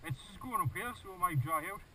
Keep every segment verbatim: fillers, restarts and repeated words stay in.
It's just going uphill, so it might dry out.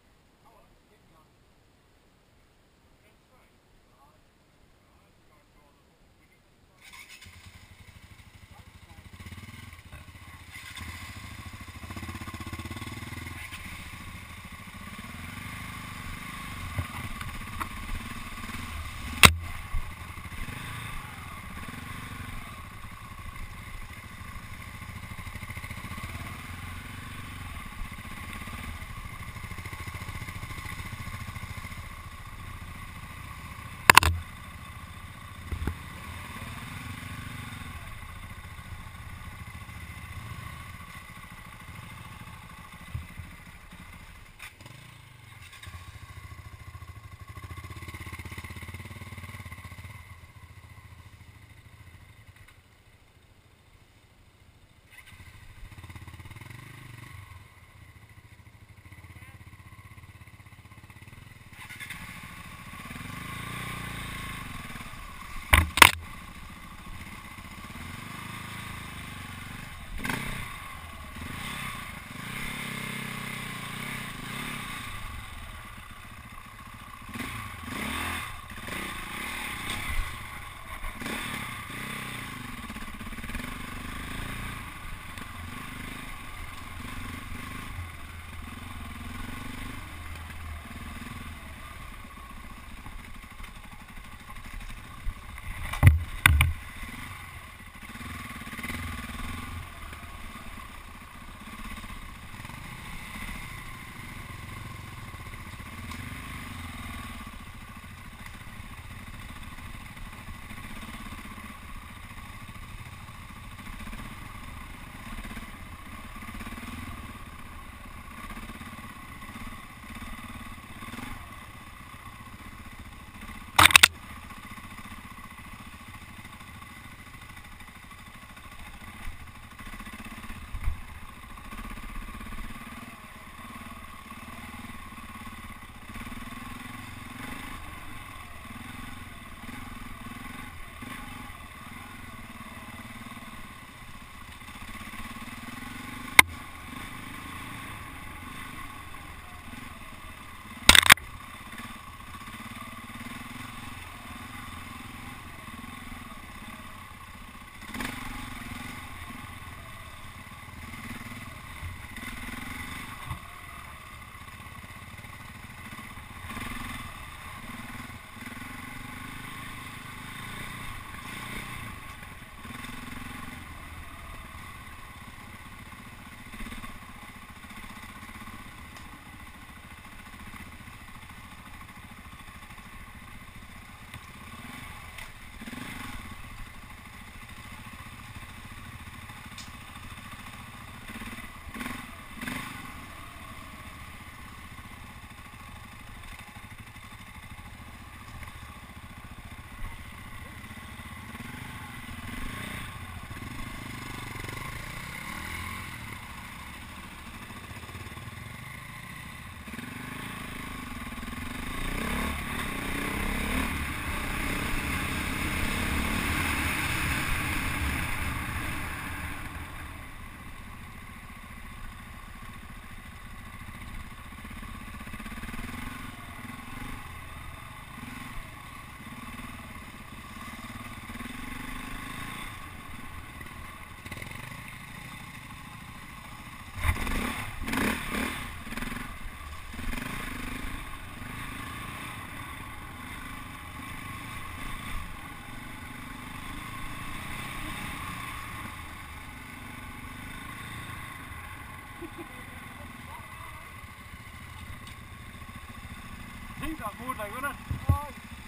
He got more like, wasn't it? Oh.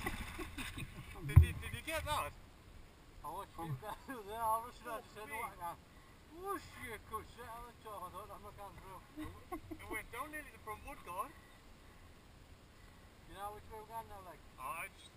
did, you, did you get that? Oh, it's from there, obviously I just said, what I whoosh, you could sit on the top, I thought I'm not going through. It went down nearly the front wood, God. You know which way we're going now, like? Oh, I just